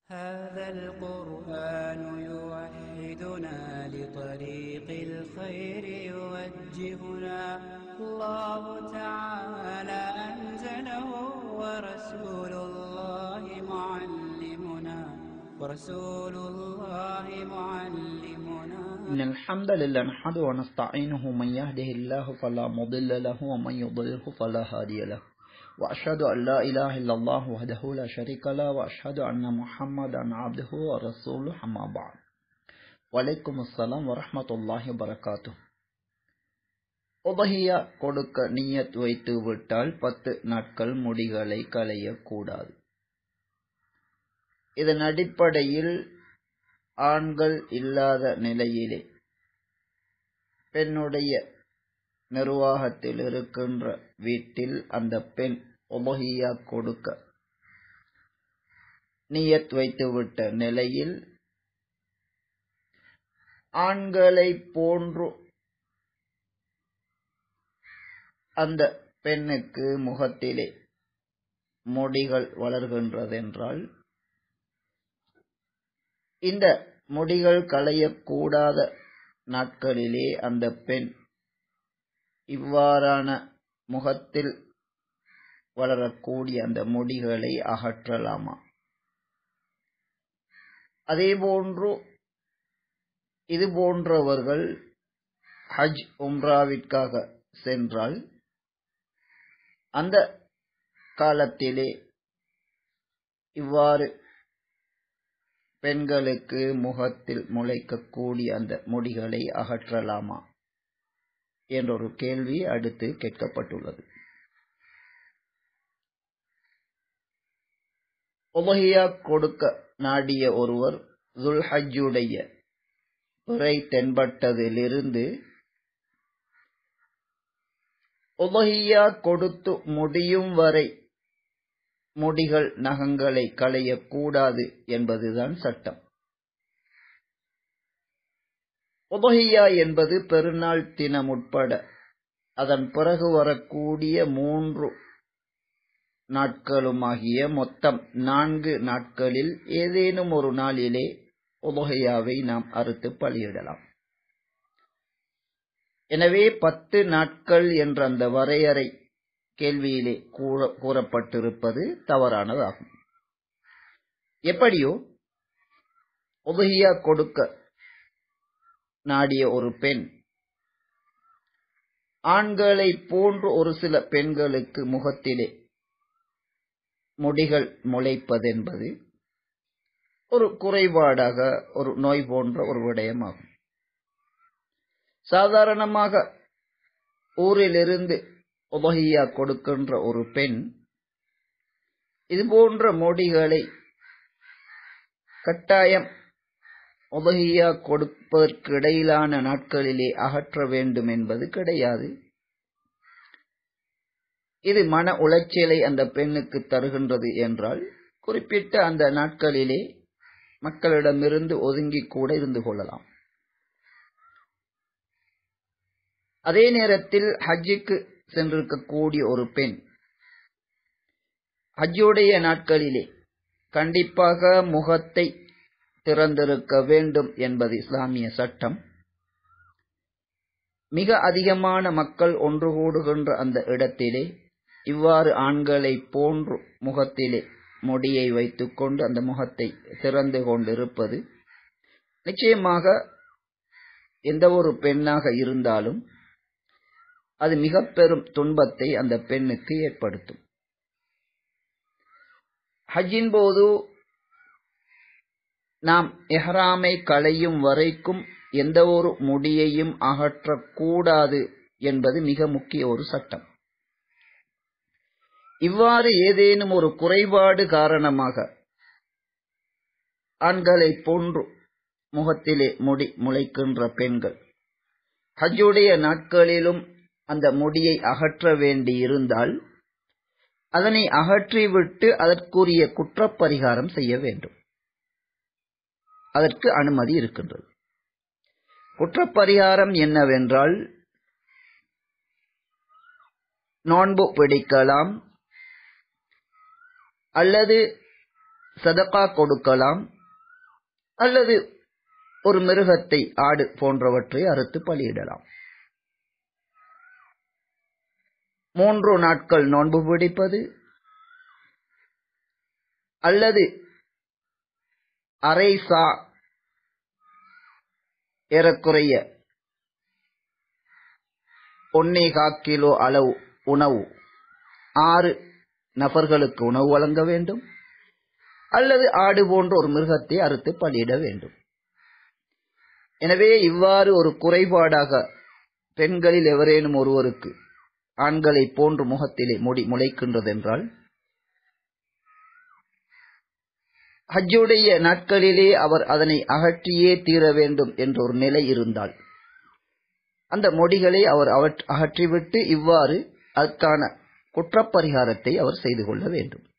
هذا القرآن يوحدنا لطريق الخير يوجهنا الله تعالى أنزله ورسول الله معلمنا إن الحمد لله نحمده ونستعينه من يهده الله فلا مضل له ومن يضلله فلا هادي له وأشهد أن لا إله إلا الله وحده لا شريك له وأشهد أن محمدا عبده ورسوله أما بعد وعليكم السلام ورحمة الله وبركاته. உதஹியா கொடுக்க நியத் வைத்து விட்டால் 10 நாட்கள் முடிகளை களையக்கூடாது. இதன் அடிப்படையில் ஆண்கள் இல்லாத நிலையிலே பெண்ணுடைய நிர்வாகத்தில் இருக்கின்ற வீட்டில் அந்த பெண் உதஹியா கொடுக்க நியத் வைத்துவிட்ட நிலையில் ஆண்களை போன்று அந்த பெண்ணுக்கு முகத்திலே முடிகள் வளர்கின்றதென்றால் இந்த முடிகள் களையக்கூடாத நாட்களிலே அந்த பெண் இவ்வாறான முகத்தில் வளரக்கூடிய அந்த முடிகளை அகற்றலாமா? அதேபோன்று இது போன்றவர்கள் ஹஜ் உம்ராவிற்காக சென்றால் அந்த காலத்திலே இவ்வாறு பெண்களுக்கு முகத்தில் முளைக்கக்கூடிய அந்த முடிகளை அகற்றலாமா என்றொரு கேள்வி அடுத்து கேட்கப்பட்டுள்ளது. உதஹியா கொடுக்க நாடிய ஒருவர் துல்ஹஜ்ஜுடைய பிறை தென்பட்டதிலிருந்து உதஹியா கொடுத்து முடியும் வரை முடிகள் நகங்களை களையக்கூடாது என்பதுதான் சட்டம். உதஹியா என்பது பெருநாள் தினம் உட்பட அதன் பிறகு வரக்கூடிய 3 நாட்களுமாகிய மொத்தம் 4 நாட்களில் ஏதேனும் ஒரு நாளிலே உதஹியாவை நாம் அறுத்து பலியிடலாம். எனவே 10 நாட்கள் என்ற அந்த வரையறை கேள்வியிலே கூறப்பட்டிருப்பது தவறானதாகும். எப்படியோ உதஹியா கொடுக்க நாடிய ஒரு பெண் ஆண்களை போன்று ஒரு சில பெண்களுக்கு முகத்திலே முடிகள் முளைப்பதென்பது ஒரு குறைபாடாக, ஒரு நோய் போன்ற ஒரு விடயமாகும். சாதாரணமாக ஊரிலிருந்து உதஹியா கொடுக்கின்ற ஒரு பெண் இது போன்ற முடிகளை கட்டாயம் உதஹியா கொடுப்பதற்கு இடையிலான நாட்களிலே அகற்ற வேண்டும் என்பது கிடையாது. இது மன உளைச்சலை அந்த பெண்ணுக்கு தருகின்றது என்றால் குறிப்பிட்ட அந்த நாட்களிலே மக்களிடமிருந்து ஒதுங்கி கூட இருந்து கொள்ளலாம். அதே நேரத்தில் ஹஜ்ஜுக்கு சென்றிருக்கக்கூடிய ஒரு பெண் ஹஜ்ஜுடைய நாட்களிலே கண்டிப்பாக முகத்தை திறந்திருக்க வேண்டும் என்பது இஸ்லாமிய சட்டம். மிக அதிகமான மக்கள் ஒன்று கூடுகின்ற அந்த இடத்திலே இவ்வாறு ஆண்களை போன்று முகத்திலே முடியை வைத்துக்கொண்டு அந்த முகத்தை திறந்து கொண்டிருப்பது நிச்சயமாக எந்த ஒரு பெண்ணாக இருந்தாலும் அது மிக பெரும் துன்பத்தை அந்த பெண்ணுக்கு ஏற்படுத்தும். ஹஜ்ஜின் போது நாம் இஹ்ராமை களையும் வரைக்கும் எந்த ஒரு முடியையும் அகற்றக்கூடாது என்பது மிக முக்கிய ஒரு சட்டம். இவ்வாறு ஏதேனும் ஒரு குறைபாடு காரணமாக ஆண்களை போன்று முகத்திலே முடி முளைக்கின்ற பெண்கள் ஹஜ்ஜுடைய நாட்களிலும் அந்த முடியை அகற்ற வேண்டியிருந்தால் அதனை அகற்றிவிட்டு அதற்குரிய குற்றப்பரிகாரம் செய்ய வேண்டும். அதற்கு அனுமதி இருக்கின்றது. குற்றப்பரிகாரம் என்னவென்றால் நோன்பு பிடிக்கலாம் அல்லது சதகா கொடுக்கலாம், அல்லது ஒரு மிருகத்தை, ஆடு போன்றவற்றை அறுத்து பலியிடலாம். 3 நாட்கள் நோன்பு பிடிப்பது அல்லது அரை சா, ஏறக்குறைய 1.25 கிலோ அளவு உணவு 6 நபர்களுக்கு உணவு வழங்க வேண்டும், அல்லது ஆடு போன்ற ஒரு மிருகத்தை அறுத்து பலியிட வேண்டும். எனவே இவ்வாறு ஒரு குறைபாடாக பெண்களில் எவரேனும் ஒருவருக்கு ஆண்களை போன்று முகத்திலே முடி முளைக்கின்றதென்றால், ஹஜ்ஜுடைய நாட்களிலே அவர் அதனை அகற்றியே தீர வேண்டும் என்ற ஒரு நிலை இருந்தால், அந்த முடிகளை அவர் அகற்றிவிட்டு இவ்வாறு அதற்கான குற்றப்பரிகாரத்தை அவர் செய்து கொள்ள வேண்டும்.